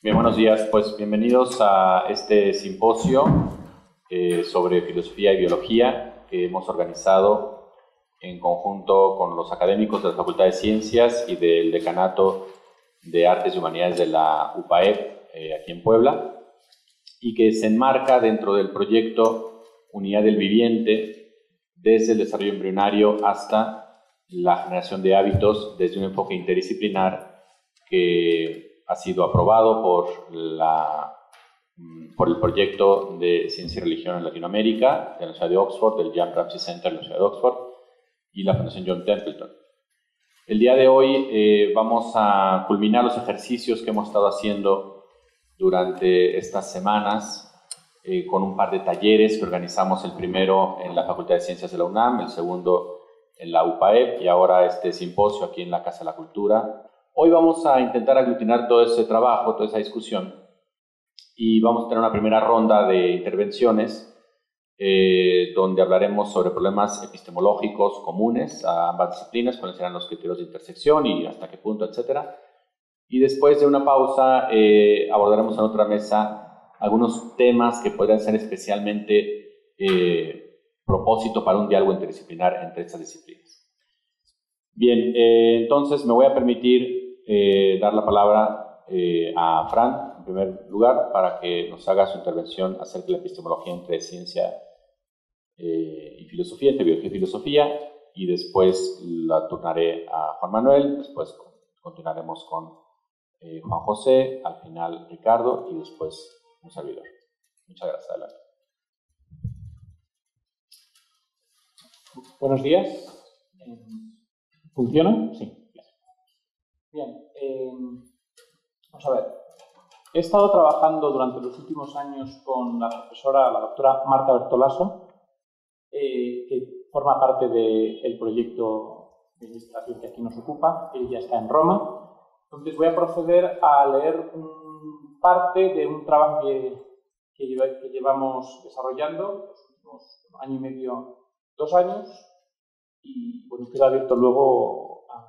Bien, buenos días. Pues bienvenidos a este simposio sobre filosofía y biología que hemos organizado en conjunto con los académicos de la Facultad de Ciencias y del Decanato de Artes y Humanidades de la UPAEP aquí en Puebla, y que se enmarca dentro del proyecto Unidad del Viviente desde el desarrollo embrionario hasta la generación de hábitos desde un enfoque interdisciplinar que ha sido aprobado por el proyecto de Ciencia y Religión en Latinoamérica de la Universidad de Oxford, del Jan Ramsey Center de la Universidad de Oxford y la Fundación John Templeton. El día de hoy vamos a culminar los ejercicios que hemos estado haciendo durante estas semanas con un par de talleres que organizamos, el primero en la Facultad de Ciencias de la UNAM, el segundo en la UPAEP y ahora este simposio aquí en la Casa de la Cultura. Hoy vamos a intentar aglutinar todo ese trabajo, toda esa discusión, y vamos a tener una primera ronda de intervenciones donde hablaremos sobre problemas epistemológicos comunes a ambas disciplinas, cuáles serán los criterios de intersección y hasta qué punto, etcétera. Y después de una pausa abordaremos en otra mesa algunos temas que podrían ser especialmente propósito para un diálogo interdisciplinar entre estas disciplinas. Bien, entonces me voy a permitir dar la palabra a Fran, en primer lugar, para que nos haga su intervención acerca de la epistemología entre ciencia y filosofía, entre biología y filosofía, y después la turnaré a Juan Manuel, después continuaremos con Juan José, al final Ricardo y después un servidor. Muchas gracias. Adelante. Buenos días. ¿Funciona? Sí. Bien. Vamos a ver. He estado trabajando durante los últimos años con la profesora, la doctora Marta Bertolaso, que forma parte del proyecto de investigación que aquí nos ocupa. Ella está en Roma. Entonces voy a proceder a leer parte de un trabajo que llevamos desarrollando los últimos año y medio, 2 años, y bueno, queda abierto luego a...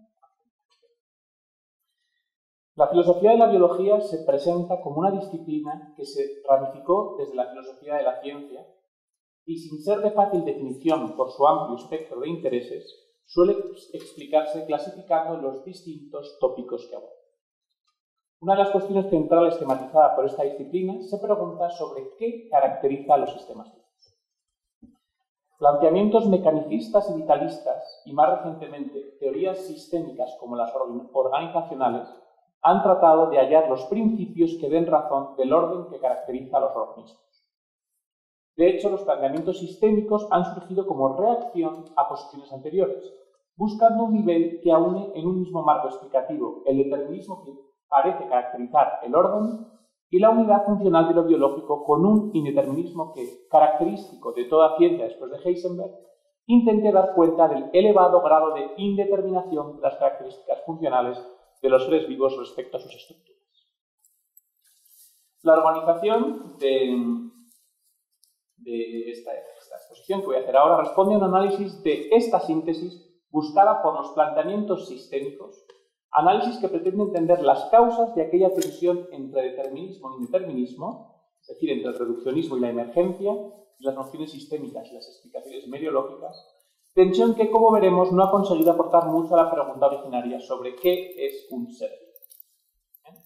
La filosofía de la biología se presenta como una disciplina que se ramificó desde la filosofía de la ciencia y, sin ser de fácil definición por su amplio espectro de intereses, suele explicarse clasificando los distintos tópicos que aborda. Una de las cuestiones centrales tematizadas por esta disciplina se pregunta sobre qué caracteriza a los sistemas vivos. Planteamientos mecanicistas y vitalistas, y más recientemente teorías sistémicas como las organizacionales, han tratado de hallar los principios que den razón del orden que caracteriza a los organismos. De hecho, los planteamientos sistémicos han surgido como reacción a posiciones anteriores, buscando un nivel que aúne en un mismo marco explicativo el determinismo que parece caracterizar el orden y la unidad funcional de lo biológico con un indeterminismo que, característico de toda ciencia después de Heisenberg, intente dar cuenta del elevado grado de indeterminación de las características funcionales de los seres vivos respecto a sus estructuras. La organización de esta exposición que voy a hacer ahora responde a un análisis de esta síntesis buscada por los planteamientos sistémicos, análisis que pretende entender las causas de aquella tensión entre determinismo e indeterminismo, es decir, entre el reduccionismo y la emergencia, y las nociones sistémicas y las explicaciones mereológicas, tensión que, como veremos, no ha conseguido aportar mucho a la pregunta originaria sobre qué es un ser vivo.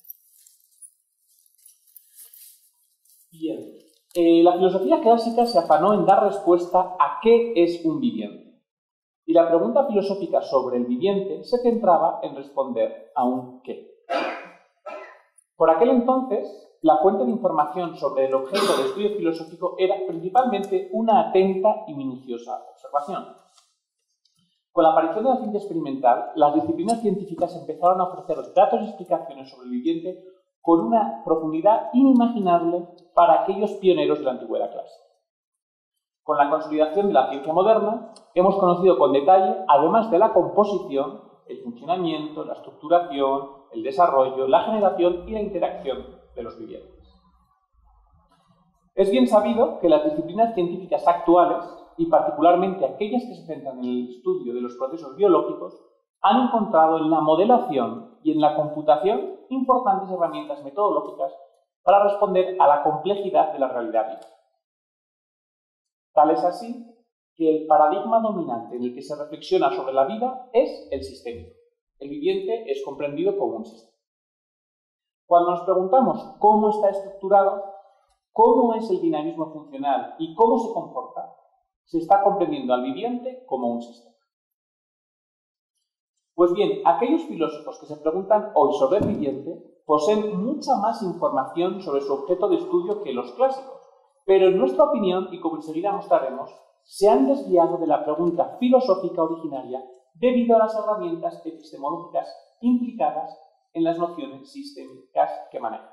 Bien. La filosofía clásica se afanó en dar respuesta a qué es un viviente. Y la pregunta filosófica sobre el viviente se centraba en responder a un qué. Por aquel entonces, la fuente de información sobre el objeto de estudio filosófico era principalmente una atenta y minuciosa observación. Con la aparición de la ciencia experimental, las disciplinas científicas empezaron a ofrecer datos y explicaciones sobre el viviente con una profundidad inimaginable para aquellos pioneros de la antigüedad clásica. Con la consolidación de la ciencia moderna, hemos conocido con detalle, además de la composición, el funcionamiento, la estructuración, el desarrollo, la generación y la interacción de los vivientes. Es bien sabido que las disciplinas científicas actuales, y particularmente aquellas que se centran en el estudio de los procesos biológicos, han encontrado en la modelación y en la computación importantes herramientas metodológicas para responder a la complejidad de la realidad viva. Tal es así que el paradigma dominante en el que se reflexiona sobre la vida es el sistémico. El viviente es comprendido como un sistema. Cuando nos preguntamos cómo está estructurado, cómo es el dinamismo funcional y cómo se comporta, se está comprendiendo al viviente como un sistema. Pues bien, aquellos filósofos que se preguntan hoy sobre el viviente poseen mucha más información sobre su objeto de estudio que los clásicos, pero en nuestra opinión, y como enseguida mostraremos, se han desviado de la pregunta filosófica originaria debido a las herramientas epistemológicas implicadas en las nociones sistémicas que manejan.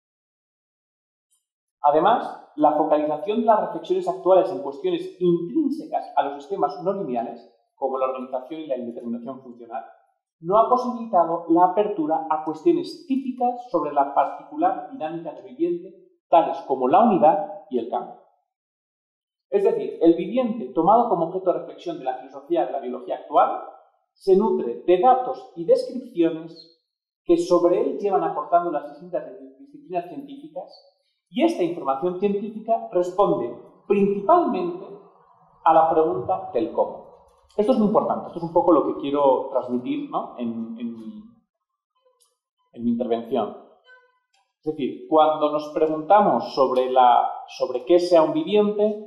Además, la focalización de las reflexiones actuales en cuestiones intrínsecas a los sistemas no lineales, como la organización y la indeterminación funcional, no ha posibilitado la apertura a cuestiones típicas sobre la particular dinámica del viviente, tales como la unidad y el cambio. Es decir, el viviente, tomado como objeto de reflexión de la filosofía de la biología actual, se nutre de datos y descripciones que sobre él llevan aportando las distintas disciplinas científicas, y esta información científica responde principalmente a la pregunta del cómo. Esto es muy importante, esto es un poco lo que quiero transmitir, ¿no?, en mi intervención. Es decir, cuando nos preguntamos sobre qué sea un viviente,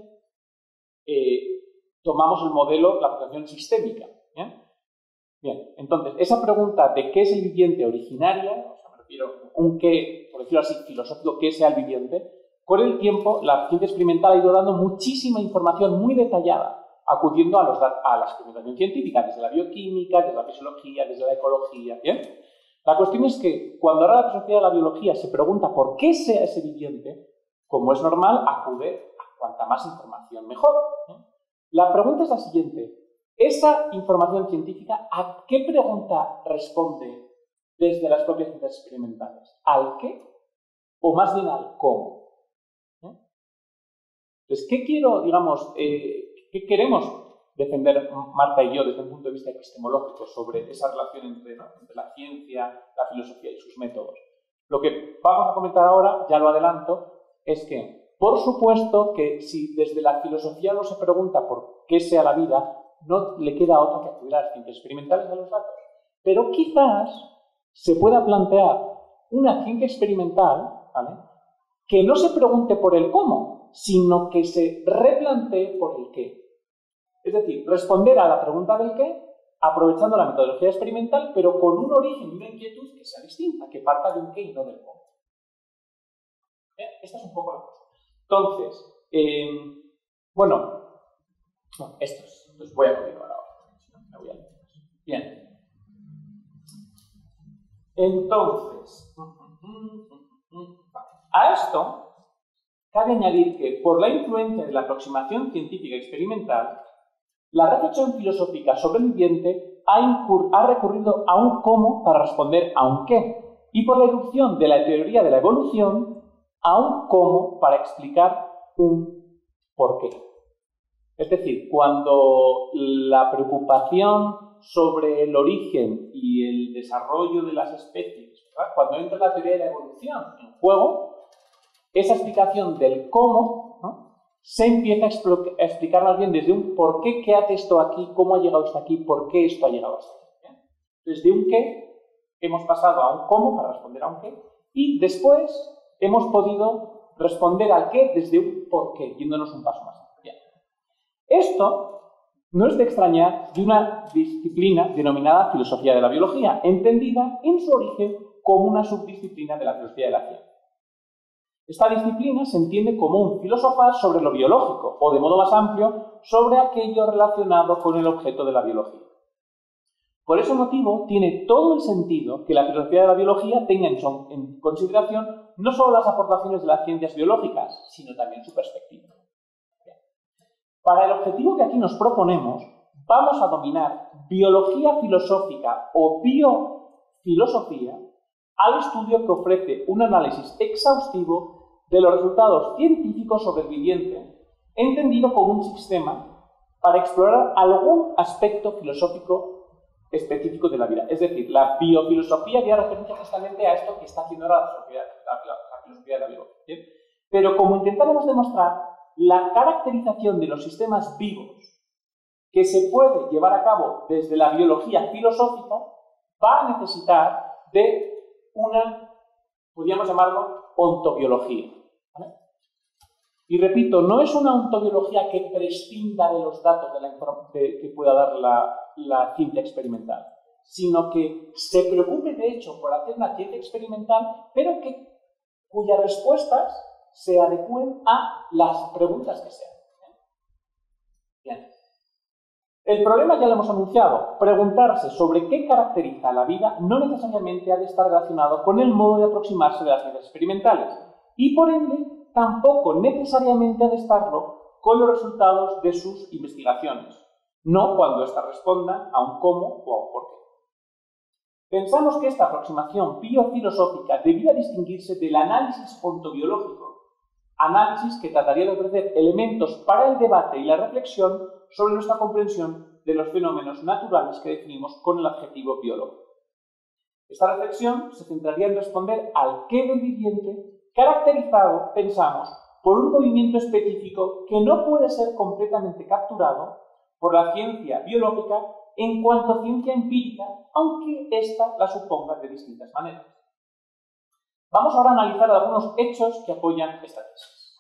tomamos el modelo, la aplicación sistémica. Bien, entonces, esa pregunta de qué es el viviente originaria, o sea, me refiero a un qué, por decirlo así, filosófico, qué sea el viviente, con el tiempo la ciencia experimental ha ido dando muchísima información muy detallada, acudiendo a la experimentación científica, desde la bioquímica, desde la fisiología, desde la ecología. ¿Bien? La cuestión es que cuando ahora la filosofía de la biología se pregunta por qué sea ese viviente, como es normal, acude a cuanta más información mejor. La pregunta es la siguiente: ¿esa información científica a qué pregunta responde desde las propias ciencias experimentales? ¿Al qué? ¿O más bien al cómo? Entonces, ¿qué qué queremos defender Marta y yo desde un punto de vista epistemológico sobre esa relación entre la ciencia, la filosofía y sus métodos? Lo que vamos a comentar ahora, ya lo adelanto, es que, por supuesto, que si desde la filosofía no se pregunta por qué sea la vida, no le queda otra que acudir a las ciencias experimentales de los datos. Pero quizás se pueda plantear una ciencia experimental, ¿vale?, que no se pregunte por el cómo, sino que se replantee por el qué. Es decir, responder a la pregunta del qué, aprovechando la metodología experimental, pero con un origen y una inquietud que sea distinta, que parta de un qué y no del cómo. Esta es un poco la cosa. Entonces, entonces voy a continuar ahora. Bien. Entonces, a esto cabe añadir que, por la influencia de la aproximación científica experimental, la reflexión filosófica sobre el viviente ha recurrido a un cómo para responder a un qué, y por la irrupción de la teoría de la evolución, a un cómo para explicar un por qué. Es decir, cuando la preocupación sobre el origen y el desarrollo de las especies, ¿verdad?, cuando entra la teoría de la evolución en juego, esa explicación del cómo, ¿no?, se empieza a explicar más bien desde un por qué, qué hace esto aquí, cómo ha llegado hasta aquí, por qué esto ha llegado hasta aquí. ¿Bien? Desde un qué hemos pasado a un cómo para responder a un qué, y después hemos podido responder al qué desde un por qué, yéndonos un paso más. Bien. Esto no es de extrañar de una disciplina denominada filosofía de la biología, entendida en su origen como una subdisciplina de la filosofía de la ciencia. Esta disciplina se entiende como un filosofar sobre lo biológico, o de modo más amplio, sobre aquello relacionado con el objeto de la biología. Por ese motivo, tiene todo el sentido que la filosofía de la biología tenga en consideración no solo las aportaciones de las ciencias biológicas, sino también su perspectiva. Para el objetivo que aquí nos proponemos, vamos a dominar biología filosófica o biofilosofía al estudio que ofrece un análisis exhaustivo de los resultados científicos sobre el viviente, entendido como un sistema para explorar algún aspecto filosófico específico de la vida. Es decir, la biofilosofía haría referencia justamente a esto que está haciendo ahora la filosofía de la biología. ¿Bien? Pero como intentaremos demostrar, la caracterización de los sistemas vivos que se puede llevar a cabo desde la biología filosófica va a necesitar de una, podríamos llamarlo, ontobiología. ¿Vale? Y repito, no es una ontobiología que prescinda de los datos que pueda dar la ciencia experimental, sino que se preocupe, de hecho, por hacer una ciencia experimental, pero cuyas respuestas se adecúen a las preguntas que sean. Bien. El problema ya lo hemos anunciado. Preguntarse sobre qué caracteriza la vida no necesariamente ha de estar relacionado con el modo de aproximarse de las ciencias experimentales y, por ende, tampoco necesariamente ha de estarlo con los resultados de sus investigaciones, no cuando éstas respondan a un cómo o a un por qué. Pensamos que esta aproximación biofilosófica debía distinguirse del análisis ontobiológico, análisis que trataría de ofrecer elementos para el debate y la reflexión sobre nuestra comprensión de los fenómenos naturales que definimos con el adjetivo biólogo. Esta reflexión se centraría en responder al qué del viviente, caracterizado, pensamos, por un movimiento específico que no puede ser completamente capturado por la ciencia biológica en cuanto a ciencia empírica, aunque ésta la suponga de distintas maneras. Vamos ahora a analizar algunos hechos que apoyan esta tesis.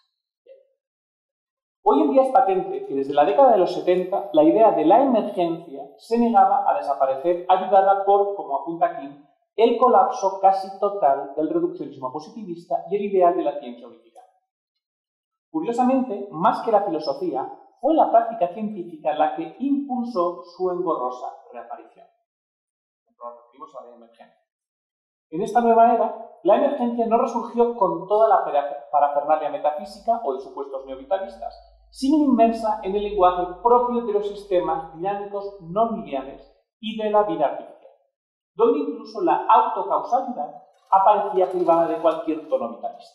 Hoy en día es patente que desde la década de los 70 la idea de la emergencia se negaba a desaparecer, ayudada por, como apunta aquí, el colapso casi total del reduccionismo positivista y el ideal de la ciencia unificada. Curiosamente, más que la filosofía, fue la práctica científica la que impulsó su engorrosa reaparición. Nos referimos a la emergencia. En esta nueva era, la emergencia no resurgió con toda la parafernalia metafísica o de supuestos neovitalistas, sino inmersa en el lenguaje propio de los sistemas dinámicos no lineales y de la vida artificial, donde incluso la autocausalidad aparecía privada de cualquier tono vitalista.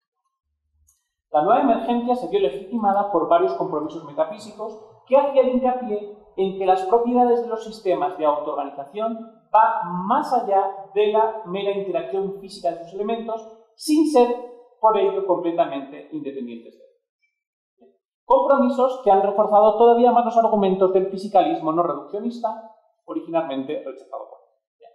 La nueva emergencia se vio legitimada por varios compromisos metafísicos que hacían hincapié en que las propiedades de los sistemas de autoorganización van más allá de la mera interacción física de sus elementos, sin ser, por ello, completamente independientes de ellos. Compromisos que han reforzado todavía más los argumentos del fisicalismo no reduccionista, originalmente rechazado por él.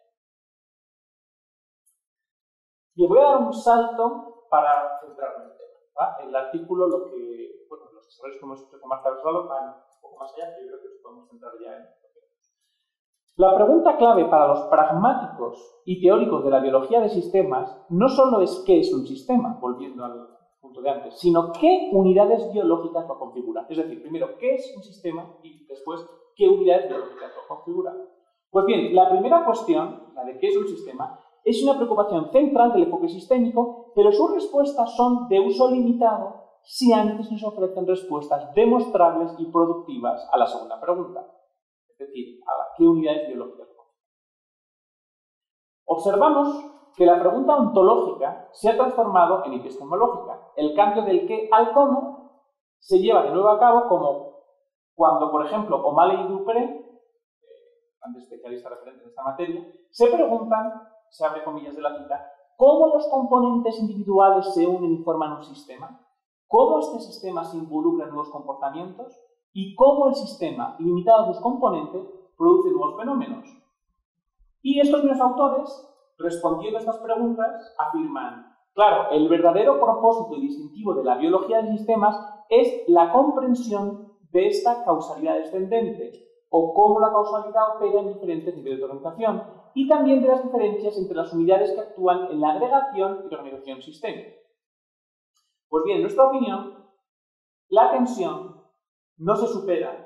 Y voy a dar un salto para centrarme en el tema. ¿Va? El artículo, los desarrollos que hemos hecho con Marta Versalo van un poco más allá, que yo creo que nos podemos centrar ya en. La pregunta clave para los pragmáticos y teóricos de la biología de sistemas no solo es qué es un sistema, volviendo al punto de antes, sino qué unidades biológicas lo configuran. Es decir, primero, qué es un sistema y después, qué unidades biológicas lo configuran. Pues bien, la primera cuestión, la de qué es un sistema, es una preocupación central del enfoque sistémico, pero sus respuestas son de uso limitado si antes nos ofrecen respuestas demostrables y productivas a la segunda pregunta. Es decir, a qué unidades biológicas. Observamos que la pregunta ontológica se ha transformado en epistemológica. El cambio del qué al cómo se lleva de nuevo a cabo como cuando, por ejemplo, O'Malley y Dupré, grandes especialistas referentes en esta materia, se preguntan, se abre comillas de la cita, cómo los componentes individuales se unen y forman un sistema, cómo este sistema se involucra en nuevos comportamientos, y cómo el sistema, limitado a sus componentes, produce nuevos fenómenos. Y estos mismos autores, respondiendo a estas preguntas, afirman, claro, el verdadero propósito y distintivo de la biología de sistemas es la comprensión de esta causalidad descendente, o cómo la causalidad opera en diferentes niveles de organización, y también de las diferencias entre las unidades que actúan en la agregación y la organización sistémica. Pues bien, en nuestra opinión, la tensión no se supera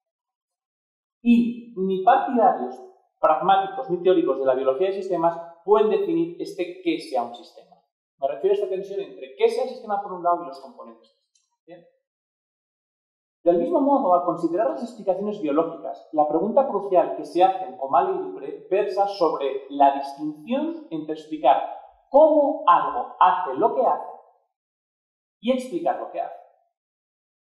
y ni partidarios, pragmáticos ni teóricos de la biología de sistemas pueden definir qué sea un sistema. Me refiero a esta tensión entre qué sea el sistema por un lado y los componentes. ¿Bien? Del mismo modo, al considerar las explicaciones biológicas, la pregunta crucial que se hacen O'Malley y Dupré versa sobre la distinción entre explicar cómo algo hace lo que hace y explicar lo que hace.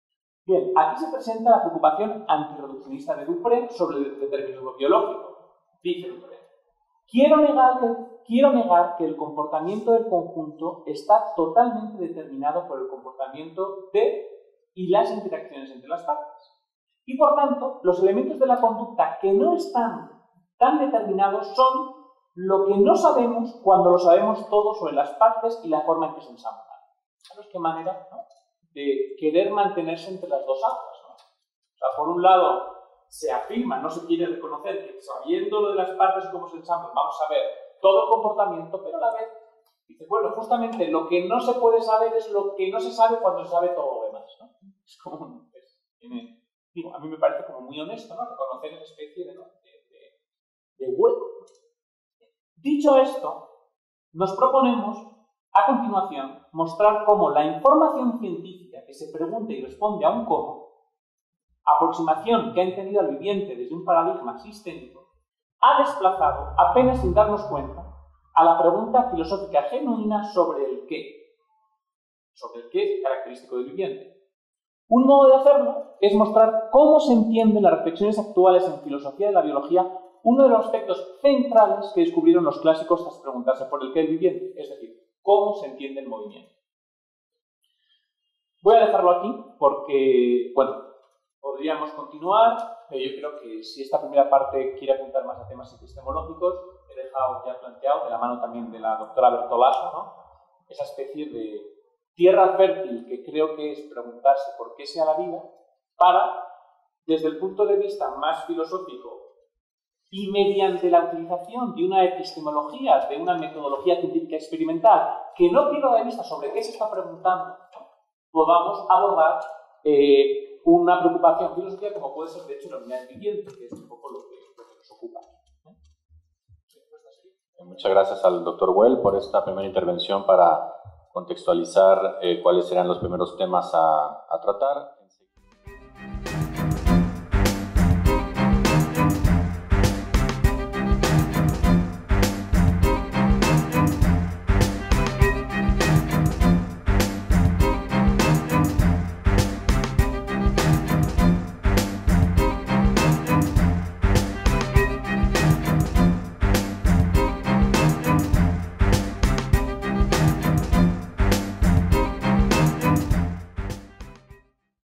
Bien, aquí se presenta la preocupación antirreduccionista de Dupré sobre el determinismo biológico. Dice, quiero negar que el comportamiento del conjunto está totalmente determinado por el comportamiento de y las interacciones entre las partes. Y por tanto, los elementos de la conducta que no están tan determinados son lo que no sabemos cuando lo sabemos todo sobre las partes y la forma en que se ensamblan. ¿Sabes qué manera, no?, de querer mantenerse entre las dos aguas, ¿no? O sea, por un lado, se afirma, no se quiere reconocer que sabiendo lo de las partes y cómo se ensamblan, vamos a ver todo el comportamiento, pero a la vez dice, bueno, justamente lo que no se puede saber es lo que no se sabe cuando se sabe todo lo demás, ¿no? Es como, digo, a mí me parece como muy honesto, ¿no?, reconocer esa especie de hueco. Dicho esto, nos proponemos a continuación mostrar cómo la información científica que se pregunta y responde a un cómo, aproximación que ha entendido al viviente desde un paradigma sistémico, ha desplazado, apenas sin darnos cuenta, a la pregunta filosófica genuina sobre el qué característico del viviente. Un modo de hacerlo es mostrar cómo se entienden las reflexiones actuales en filosofía de la biología, uno de los aspectos centrales que descubrieron los clásicos tras preguntarse por el qué del viviente, es decir, cómo se entiende el movimiento. Voy a dejarlo aquí porque, bueno, podríamos continuar, pero yo creo que si esta primera parte quiere apuntar más a temas epistemológicos, he dejado ya planteado, de la mano también de la doctora Bertolaso, ¿no?, esa especie de tierra fértil que creo que es preguntarse por qué sea la vida, para, desde el punto de vista más filosófico y mediante la utilización de una epistemología, de una metodología científica experimental, que no pierda de vista sobre qué se está preguntando, podamos abordar una preocupación filosófica como puede ser, de hecho, la unidad del viviente, que es un poco lo que nos ocupa. Muchas gracias al Dr. Well por esta primera intervención para contextualizar cuáles serán los primeros temas a tratar.